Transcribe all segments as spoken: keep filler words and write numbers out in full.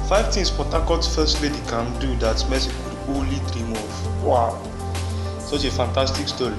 Five things Port Harcourt First Lady can do that Mercy could only dream of. Wow, such a fantastic story.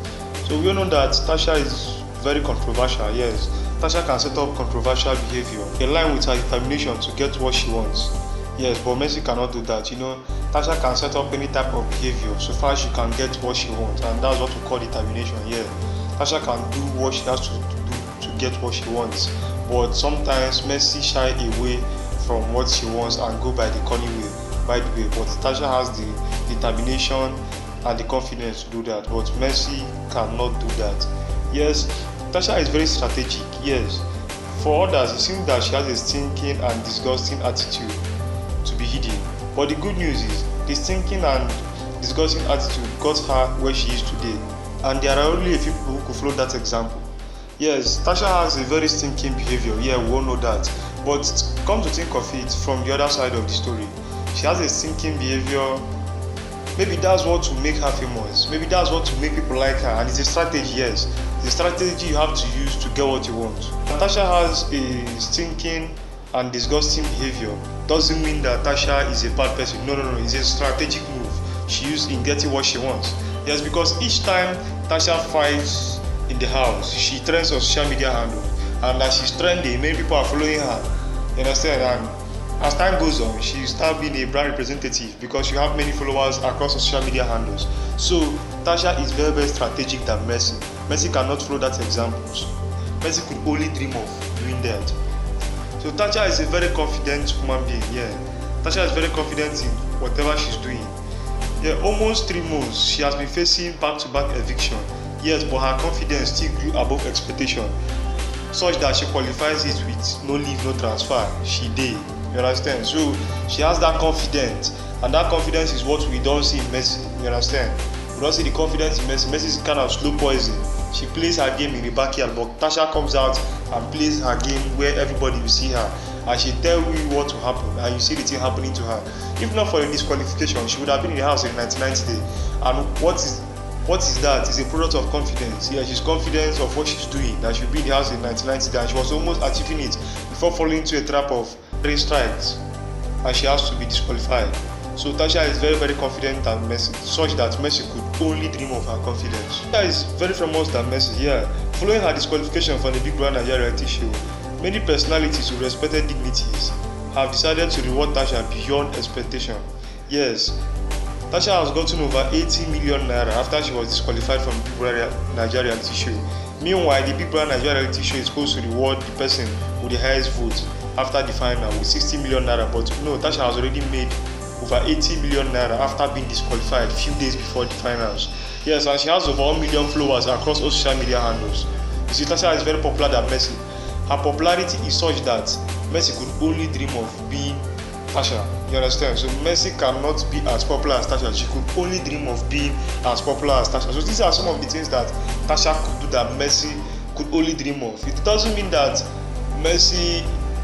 So we all know that Tacha is very controversial. Yes, Tacha can set up controversial behavior in line with her determination to get what she wants. Yes, but Mercy cannot do that. You know, Tacha can set up any type of behavior so far as she can get what she wants, and that's what we call determination. Yeah, Tacha can do what she has to do to get what she wants, but sometimes Mercy shy away from what she wants and go by the cunning way, by the way. But Tacha has the determination and the confidence to do that, but Mercy cannot do that. Yes, Tacha is very strategic. Yes, for others it seems that she has a stinking and disgusting attitude to be hidden, but the good news is the stinking and disgusting attitude got her where she is today, and there are only a few people who could follow that example. Yes, Tacha has a very stinking behavior. Yeah, we all know that, but come to think of it from the other side of the story, she has a stinking behavior. Maybe that's what to make her famous, maybe that's what to make people like her, and it's a strategy. Yes, the strategy you have to use to get what you want. Tacha has a stinking and disgusting behavior doesn't mean that Tacha is a bad person. No, no, no, it's a strategic move she used in getting what she wants. Yes, because each time Tacha fights in the house, she trends on social media handle, and as she's trending, many people are following her. You understand? And as time goes on, she starts being a brand representative because you have many followers across social media handles. So Tacha is very, very strategic than Mercy. Mercy cannot follow that example. Mercy could only dream of doing that. So Tacha is a very confident human being. Yeah, Tacha is very confident in whatever she's doing. Yeah, almost three months she has been facing back-to-back eviction. Yes, but her confidence still grew above expectation, such that she qualifies it with no leave, no transfer. She did. You understand? So she has that confidence, and that confidence is what we don't see in Mercy. You understand? We don't see the confidence in Mercy. Mercy is kind of slow poison. She plays her game in the backyard, but Tacha comes out and plays her game where everybody will see her, and she tell you what will happen, and you see the thing happening to her. If not for the disqualification, she would have been in the house in nineteen ninety day. And what is what is that? It's a product of confidence. Yeah, she's confident of what she's doing, that she'll be in the house in nineteen ninety day, and she was almost achieving it before falling into a trap of three strikes, and she has to be disqualified. So Tacha is very, very confident than Mercy, such that Mercy could only dream of her confidence. Tacha is very famous than Mercy. Yeah, following her disqualification from the Bbnaija reality show, many personalities with respected dignities have decided to reward Tacha beyond expectation. Yes, Tacha has gotten over eighty million naira after she was disqualified from the Bbnaija reality show. Meanwhile, the Bbnaija reality show is supposed to reward the person with the highest vote after the final with sixty million naira, but no, Tacha has already made over eighty million naira after being disqualified a few days before the finals. Yes, and she has over one million followers across all social media handles. You see, Tacha is very popular than Mercy. Her popularity is such that Mercy could only dream of being Tacha. You understand? So Mercy cannot be as popular as Tacha. She could only dream of being as popular as Tacha. So these are some of the things that Tacha could do that Mercy could only dream of. It doesn't mean that Mercy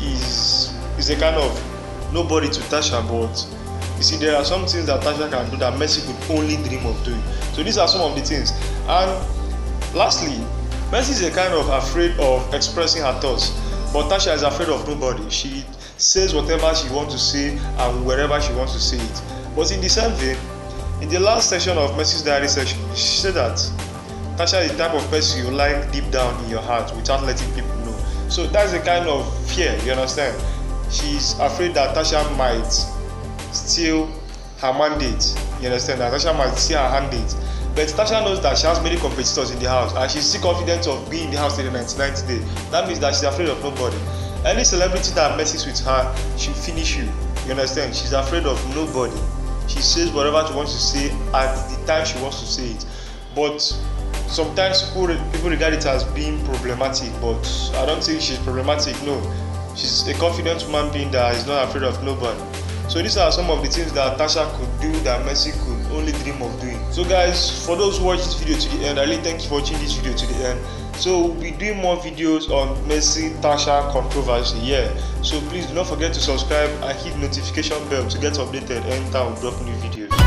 is is a kind of nobody to Tacha, but you see, there are some things that Tacha can do that Mercy could only dream of doing. So these are some of the things. And lastly, Mercy is a kind of afraid of expressing her thoughts, but Tacha is afraid of nobody. She says whatever she wants to say and wherever she wants to say it. But in the same vein, in the last section of Mercy's diary session, she said that Tacha is the type of person you like deep down in your heart without letting people know. So that's a kind of fear, you understand? She's afraid that Tacha might steal her mandate. You understand? That Tacha might steal her mandate. But Tacha knows that she has many competitors in the house, and she's still confident of being in the house till the nineteen ninety day. That means that she's afraid of nobody. Any celebrity that messes with her, she'll finish you. You understand? She's afraid of nobody. She says whatever she wants to say at the time she wants to say it. But sometimes people, people regard it as being problematic, but I don't think she's problematic. No, she's a confident human being that is not afraid of nobody. So these are some of the things that Tacha could do that Mercy could only dream of doing. So guys, for those who watch this video to the end, I really thank you for watching this video to the end. So we'll be doing more videos on Mercy Tacha controversy. Yeah, so please do not forget to subscribe and hit the notification bell to get updated anytime we drop new videos.